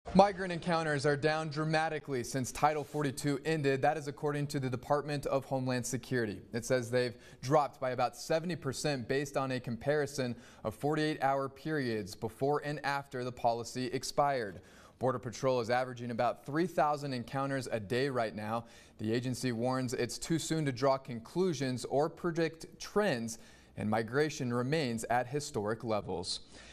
Migrant encounters are down dramatically since Title 42 ended. That is according to the Department of Homeland Security. It says they've dropped by about 70% based on a comparison of 48-hour periods before and after the policy expired. Border Patrol is averaging about 3,000 encounters a day right now. The agency warns it's too soon to draw conclusions or predict trends, and migration remains at historic levels.